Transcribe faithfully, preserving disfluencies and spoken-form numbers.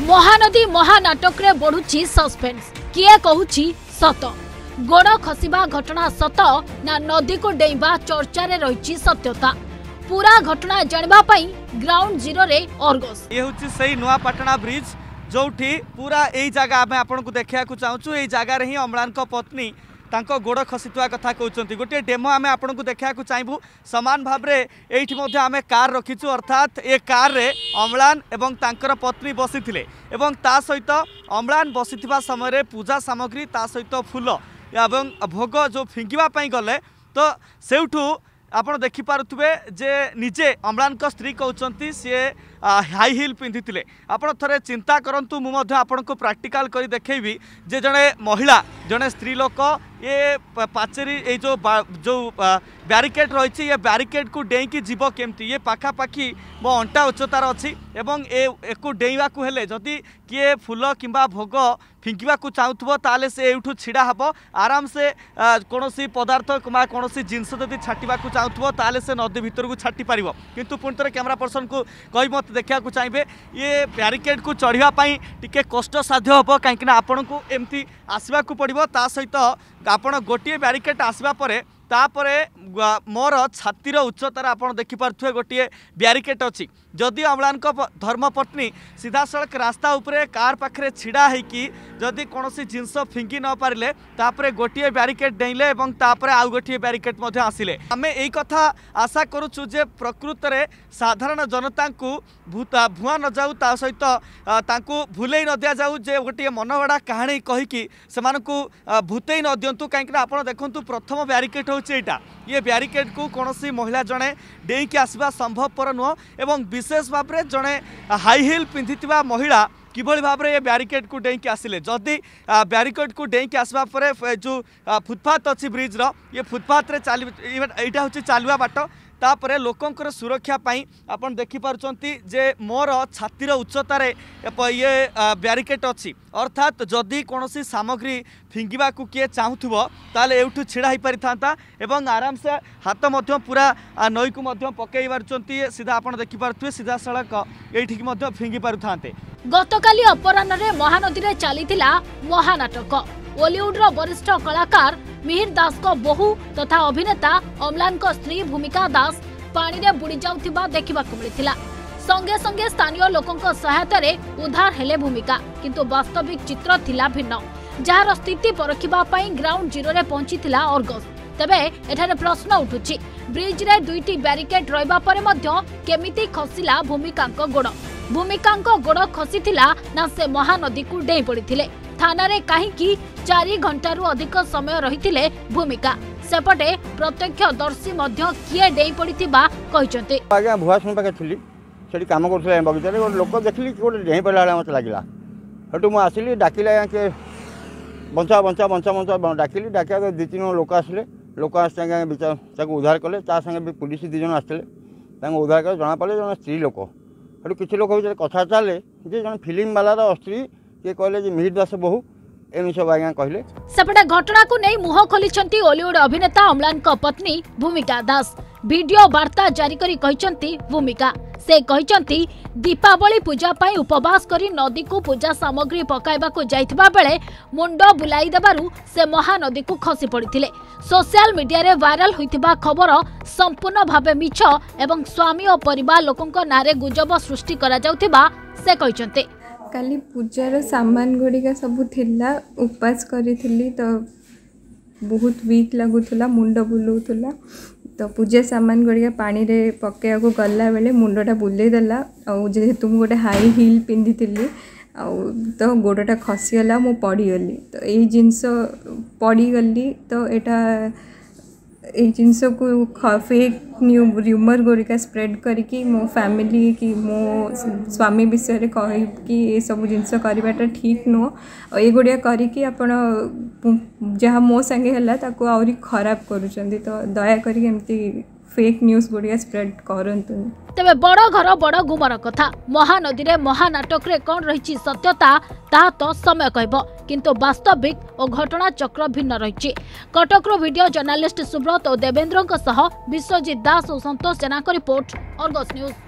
महानदी महानाटक रे बढ़ुची सस्पेंस किए कहूची सत गोड़ खसिबा घटना सत ना नदी को डेइबा चर्चा रे रहिची सत्यता पूरा घटना जानबा पई ग्राउंड जीरो रे ऑर्गस ये होची सही नुआपाटना ब्रिज जोठी पूरा एई जगह आमे आपन को देखिया को चाहूछु एई जगह रे ही अमलान को पत्नी तांको गोड़ खसितुआ कथा कहउचंती गोटे डेमो आमे आपन को देखिया को चाहबू समान भाव रे एठी मध्ये आमे कार रखिछु अर्थात ए कार रे अमलान एवं तांकर पत्नी बसिथिले एवं ता सहित अमलान बसिथिबा समय रे पूजा सामग्री ता सहित फूल एवं भोग जो फिंगिबा पई गले तो सेउठू आपण देखि पारुथबे जे निजे अमलान को स्त्री कहउचंती से हाई हिल पिंधिथिले आपण थरे चिंता करंतु मु मध्ये आपण को प्रैक्टिकल करी देखैबी जे जणे महिला जणे स्त्री लोक ये पाचेरी ए जो जो बैरिकेड रही ये बैरिकेड को डेई की जीव केमती ये पाखापाखि मो अंटा उच्चतार अच्छी एवं एकू डेइबा को हेले जदि किए फूल किंबा भोग फिंकिबा को चाहूथबो ताले से एठू छिड़ा हबो आराम से कोनोसी पदार्थ किंबा कोनोसी जिंस जदि छाटिबा को चाहूथबो ताले से नदी भीतर को छाटी पारिबो किंतु पुणी थे कैमरा पर्सन को कहि मत देखा को चाहिए ये बैरिकेड को चढ़िया पाई टिके कष्ट साध्य हम कहीं आपण को एमती आसवा को पड़ो ता सहित आपण गोटे बैरिकेड आसवा परे तापरे मोर छातीर उच्चतार आपड़ देखिपे गोटे बैरिकेड अच्छी जदि अमलान धर्मपत्नी सीधा सड़क रास्ता उपरे कार पाखे छिड़ा होगी जदि कौन जिनस फिंगी न पारे तापरे गोटे बैरिकेड डेइले और तापरे आउ गोटे बैरिकेड आसिले आमे एई कथा आशा करुचु जे प्रकृत रे साधारण जनता को भूता भुआ न जाऊ ता सहित तांकू भूले न दिया जाऊ जे गोटे मनगढ़ा कहानी कहीकि सेमानकू भूतई न दिंतु कहीं आप देखु प्रथम बैरिकेड होता ये बैरिकेड को कौन सी महिला जड़े डेईकी आसवा संभवपर नुह एवं विशेष भाव में जड़े हाई हिल पिंधि महिला किभली भाव में ये बैरिकेड को डेईकी आसिले जदि बैरिकेड को डेईकी आसवा पर जो फुटपाथ अच्छी ब्रिज रो ये फुटपाथ रे चल यहाँ हूँ चलुआ बाट तापरे लोकंकर सुरक्षा पाई आपण देखि पारुचंती जे मोर छातीर उच्चतार ये बैरिकेड अच्छी अर्थात जदि कौन सी सामग्री फिंगिबा को किए चाहूथबो ताले एठू छिड़ा ही पारि थांता एवं आराम से हाथ मध्य पूरा नई को मध्य पकई पारुचंती सीधा आपण देखि पारुथबे सीधा सड़क एठी मध्य फिंगी पारु थांते गतकाली अपराह्न रे महानदी रे चलीथिला महानाटक बॉलीवुड रो वरिष्ठ कलाकार मिहिर दास को बहु तथा अभिनेता अमलान को स्त्री भूमिका दास पानी रे बुड़ी जाउथिबा देखिबा को मिलिथिला संगे संगे स्थानीय लोकंक सहायता रे उद्धार हेले भूमिका किंतु वास्तविक चित्र थिला भिन्न जार स्थिति परखिबा पई ग्राउंड जीरो रे पहुंचीथिला ऑर्गस तबे एठारे प्रश्न उठुची ब्रिज रे दुईटी बैरिकेड रहिबा परे मध्य केमिति खसिला भूमिकांक गोड़ भूमिकांक गोड़ खसिथिला ना से महानदी को डेई पड़िथिले थाना रे कहीं चारि घंटारू अधिक समय रही भूमिका सेपटे प्रत्यक्षदर्शी किए डेई पड़िथिबा कहिसंते आज्ञा भुआ सुन पाखे थी से कम कर बगीचा गोटे लोक देखली गोटे डेई पड़ा मत लगे सेठू मुझे आसिली डाकिले के बंचा बंचा बंचा बंचा डाकिली डाकिया दु तीन लोक आसिले लोक आस उद्धार कले भी पुलिस दिजन आसते उद्धार कर जना पड़े जन स्त्री लोक सेठू किसी लोक कथा चले जन फिल्म वालार स्त्री किए कहले मिहिर दास बहु एम सब आज्ञा कहले सेपटे घटना को नहीं मुह खोलिछंती बॉलीवुड अभिनेता अमलान को पत्नी भूमिका दास वीडियो वार्ता जारी करी कहिछंती भूमिका से कहिछंती दीपावली पूजा पाई उपवास करी नदी को पूजा सामग्री पकाइबा को जाइथिबा बेले मुंडो बुलाई देबारु से महानदी को खसी पड़िथिले सोशल मीडिया रे वायरल होइथिबा खबर संपूर्ण भाबे मिछ एवं स्वामी और परिवार लोकंक नारे गुजब सृष्टि करा जाउथिबा से कहिछंती काली पूजार सामान गुड़िका सब थिला उपास करी तो बहुत वीक लगुला मुंड बुलाऊला तो पूजा सामान गुड़िका पानी रे पकड़ा को गला बेले मुंडटा बुलेदेला जेहेतु मुझे गोटे हाई हिल पिंधि तो गोड़टा खसीगला मु पड़गली तो यही जिनस पड़गली तो यहाँ ये जिनस को फेक न्यू र्यूमर गुड़िका स्प्रेड करके मो फैमिली कि मो स्वामी विषय कह कि ये सब जिनस करवाटा ठीक नुह ये गुड़िया करके आपण जहाँ मो संगे है आहरी खराब करुँच तो दया करमती फेक न्यूज गुड़िया स्प्रेड करंतु तेबे बड़ घर बड़ गुमर कथा महानदी रे महानाटक रे कौन रही सत्यता ता तो समय कहब किंतु वास्तविक और घटना चक्र भिन्न रही कटक वीडियो जर्नालिस्ट सुब्रत और देवेंद्र विश्वजित दास और Santosh Jena report Argus news.